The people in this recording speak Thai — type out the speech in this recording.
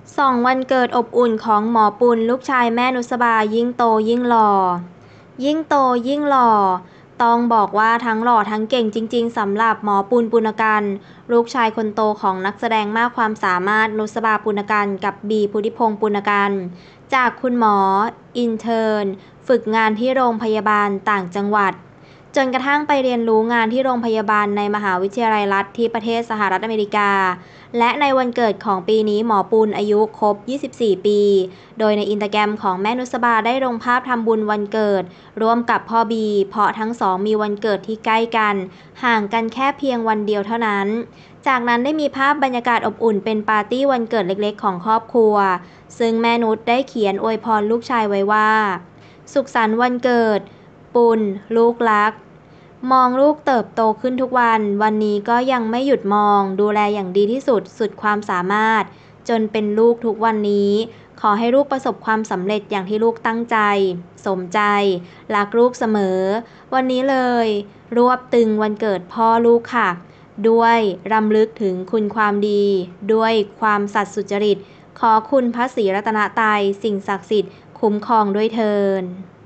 ส่องวันเกิดอบอุ่นของหมอปุณลูกชายแม่นุสบายิ่งโตยิ่งหล่อยิ่งโตยิ่งหล่อต้องบอกว่าทั้งหล่อทั้งเก่งจริงๆสำหรับหมอปุณปุณกันต์ลูกชายคนโตของนักแสดงมากความสามารถนุสบาปุณกันต์กับบีพุทธิพงษ์ปุณกันต์จากคุณหมออินเทิร์นฝึกงานที่โรงพยาบาลต่างจังหวัดจนกระทั่งไปเรียนรู้งานที่โรงพยาบาลในมหาวิทยาลัยรัฐที่ประเทศสหรัฐอเมริกาและในวันเกิดของปีนี้หมอปุณอายุครบ 24 ปี โดยในอินสตาแกรมของแม่นุสบาได้ลงภาพทำบุญวันเกิดร่วมกับพ่อบีเพราะทั้งสองมีวันเกิดที่ใกล้กันห่างกันแค่เพียงวันเดียวเท่านั้นจากนั้นได้มีภาพบรรยากาศอบอุ่นเป็นปาร์ตี้วันเกิดเล็กๆของครอบครัวซึ่งแม่นุชได้เขียนอวยพรลูกชายไว้ว่าสุขสันต์วันเกิดปุณลูกรักมองลูกเติบโตขึ้นทุกวันวันนี้ก็ยังไม่หยุดมองดูแลอย่างดีที่สุดสุดความสามารถจนเป็นลูกทุกวันนี้ขอให้ลูกประสบความสำเร็จอย่างที่ลูกตั้งใจสมใจรักลูกเสมอวันนี้เลยรวบตึงวันเกิดพ่อลูกค่ะด้วยรำลึกถึงคุณความดีด้วยความสัตย์สุจริตขอคุณพระศรีรัตนตรัยสิ่งศักดิ์สิทธิ์คุ้มครองด้วยเถิด